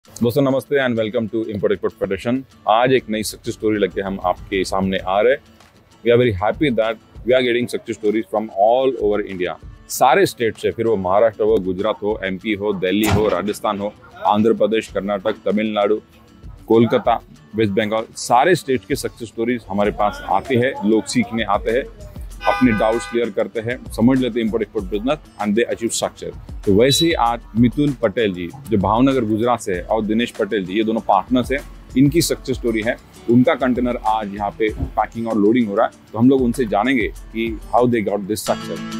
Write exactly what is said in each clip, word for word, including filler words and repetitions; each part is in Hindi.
दोस्तों नमस्ते and welcome to import export federation. आज एक नई सक्सेस स्टोरी लेके हम आपके सामने आ रहे हैं। We are very happy that we are getting success stories from all over India. सारे स्टेट से, फिर वो महाराष्ट्र हो, गुजरात हो, एमपी हो, दिल्ली हो, राजस्थान हो, आंध्र प्रदेश, कर्नाटक, तमिलनाडु, कोलकाता, वेस्ट बंगाल, सारे स्टेट के सक्सेस स्टोरीज हमारे पास आते हैं। लोग सीखने आते हैं, अपने डाउट्स क्लियर करते हैं, समझ लेते हैं import export business and they achieve success. तो वैसे ही आज मितुल पटेल जी जो भावनगर गुजरात से है और दिनेश पटेल जी, ये दोनों पार्टनर्स हैं, इनकी सक्सेस स्टोरी है। उनका कंटेनर आज यहाँ पे पैकिंग और लोडिंग हो रहा है, तो हम लोग उनसे जानेंगे कि how they got this success.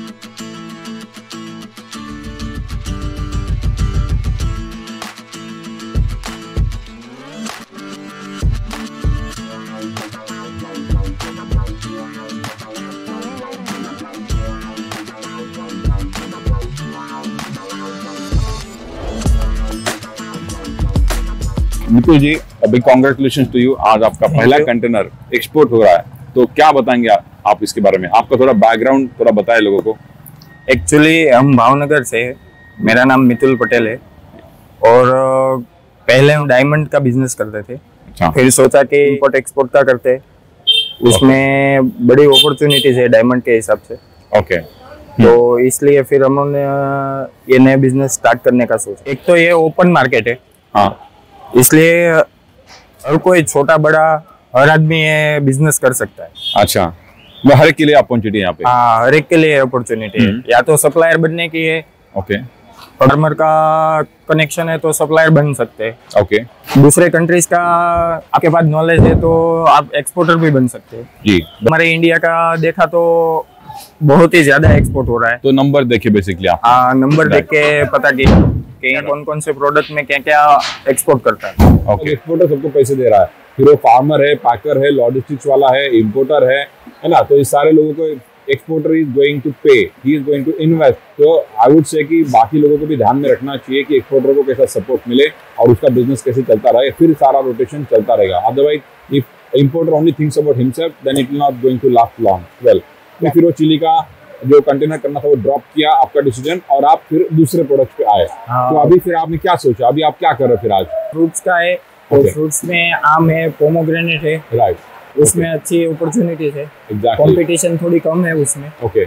Mitul ji, अभी कॉन्ग्रेचुलेशन टू यू। आज आपका पहला कंटेनर एक्सपोर्ट हो रहा है, तो क्या बताएंगे आप, आप इसके बारे में? आपका थोड़ा बैकग्राउंड थोड़ा बताएं लोगों को। एक्चुअली हम भावनगर से हैं। मेरा नाम मितुल पटेल है और पहले हम डायमंड का बिजनेस करते थे। अच्छा। फिर सोचा कि इंपोर्ट एक्सपोर्ट का करते, उसमें बड़ी अपॉर्चुनिटीज है डायमंड के हिसाब से। ओके। तो इसलिए फिर हमने ये नया बिजनेस स्टार्ट करने का सोचा। एक तो ये ओपन मार्केट है, हाँ, इसलिए हर कोई छोटा बड़ा हर आदमी ये बिजनेस कर सकता है। अच्छा, वो हर एक के लिए अपॉर्चुनिटी यहाँ पे? हाँ, हर एक के लिए अपॉर्चुनिटी है। या तो सप्लायर बनने की है, ओके, फार्मर का कनेक्शन है तो सप्लायर बन सकते हैं। ओके। दूसरे कंट्रीज का आपके पास नॉलेज है तो आप एक्सपोर्टर भी बन सकते हैं। जी। हमारे इंडिया का देखा तो बहुत ही ज्यादा एक्सपोर्ट हो रहा है। तो नंबर देखे बेसिकली आप? हाँ, नंबर देख के पता किया कि कौन कौन से प्रोडक्ट में क्या क्या एक्सपोर्ट करता है। ओके। एक्सपोर्टर सबको पैसे दे रहा है, फिर वो फार्मर है, पैकर है, लॉजिस्टिक्स वाला है, इंपोर्टर है, है ना? तो इस सारे लोगों को exporter is going to pay, he is going to invest. तो आई वुड से कि बाकी लोगों को भी ध्यान में रखना चाहिए कि एक्सपोर्टर को कैसा सपोर्ट मिले और उसका बिजनेस कैसे चलता रहे, फिर सारा रोटेशन चलता रहेगा। Otherwise if importer only thinks about himself then it will not going to last long well. तो फिर वो चिली का जो कंटेनर करना था वो ड्रॉप किया, आपका डिसीजन, और आप फिर दूसरे प्रोडक्ट पे आए। हाँ। तो अभी फिर आपने क्या सोचा? अभी आप क्या कर रहे हो फिर आज? फ्रूट्स का है, तो फ्रूट्स में आम है, पोमोग्रेनेट है, राइट, उसमें अच्छी अपॉर्चुनिटीज है। एग्जैक्टली। कंपटीशन थोड़ी कम है उसमें। ओके,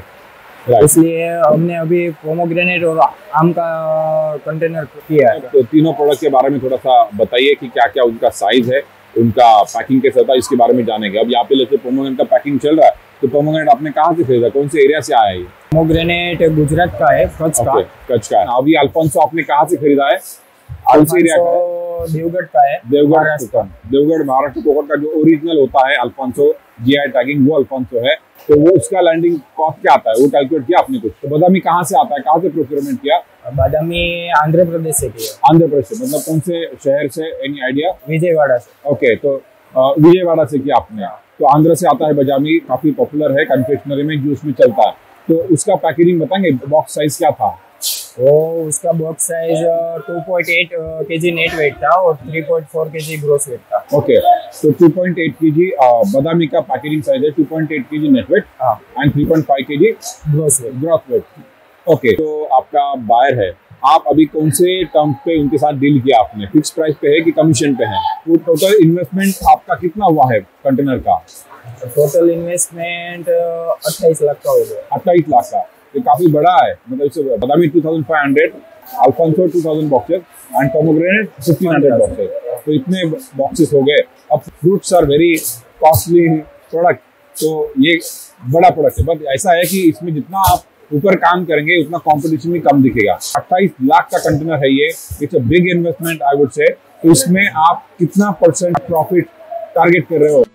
इसलिए हमने अभी पोमोग्रेनेट और आम का कंटेनर किया है। तो तीनों प्रोडक्ट के बारे में थोड़ा सा बताइए कि क्या क्या उनका साइज है, उनका पैकिंग कैसा था, इसके बारे में जानेंगे। अब यहाँ पे लेते पोमोग्रेनेट का पैकिंग चल रहा है, तो पोमोग्रेनेट आपने कहाँ से खरीदा, कौन से एरिया से आया है? पोमोग्रेनेट गुजरात का है, कच्छ का। कच्छ का है। अभी अल्फांसो आपने कहाँ से खरीदा है, कौन से एरिया का है? देवगढ़ का है। देवगढ़ देवगढ़ महाराष्ट्र कोकण का जो ओरिजिनल होता है अल्फांसो, जीआई टैगिंग, वो अल्फांसो है। तो वो उसका लैंडिंग कॉस्ट क्या आता है, वो कैलकुलेट किया आपने कुछ? तो बादामी कहाँ से आता है, कहाँ से प्रोक्योरमेंट किया? बादामी आंध्र प्रदेश से किया। आंध्र प्रदेश से, मतलब कौन से शहर से, एनी आइडिया? विजयवाड़ा से। ओके, तो विजयवाड़ा से किया आपने। तो आंध्र से आता है बादामी, काफी पॉपुलर है कन्फेक्शनरी में, जूस में चलता है। तो उसका पैकेजिंग बताएंगे, बॉक्स साइज क्या था? वो उसका box size two point eight KG net weight था और three point four KG gross weight था। ओके, तो two point eight KG Badami का पैकेजिंग साइज है, two point eight KG net weight and three point five KG gross weight gross weight okay, तो आपका बायर है, आप अभी कौन से टर्म पे उनके साथ डील किया आपने? फिक्स प्राइस पे है कि कमीशन पे है? तो टोटल इन्वेस्टमेंट आपका कितना हुआ है कंटेनर का? टोटल इन्वेस्टमेंट अट्ठाईस लाख का हो गया। अट्ठाईस लाख का, ये काफी बड़ा है। मतलब इससे Badami two thousand five hundred, Alphonso two thousand boxes and pomegranate fifteen hundred boxes, तो इतने बॉक्सेस हो गए। अब fruits are very costly product, तो ये बड़ा प्रोडक्ट है। बट ऐसा है कि इसमें जितना आप ऊपर काम करेंगे उतना कंपटीशन भी कम दिखेगा। अट्ठाईस लाख का कंटेनर है ये, it's a big investment I would say. तो इसमें आप कितना परसेंट प्रॉफिट टारगेट कर रहे हो?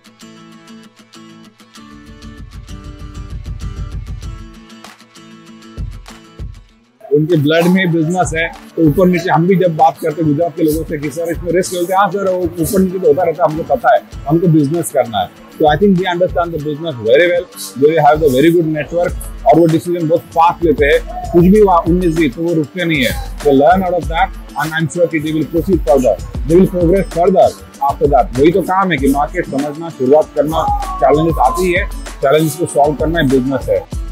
उनके ब्लड में बिजनेस है, तो ऊपर नीचे हम भी जब बात करते हैं गुजरात के लोगों से कि सर इसमें रिस्क होते हैं, हाँ सर वो ऊपर नीचे तो होता रहता है, हमको पता है, हमको बिजनेस करना है। तो I think they understand the business very well, they have the very good network, और वो डिसीजन बहुत फास्ट लेते हैं। कुछ भी वहाँ उन्नीस भी तो वो रुकते नहीं है। तो learn out of that and I am sure कि they will proceed further, they will progress further after that. वही तो काम है कि मार्केट समझना, शुरुआत करना, चैलेंजेस आती है, चैलेंजेस को सॉल्व करना बिजनेस है।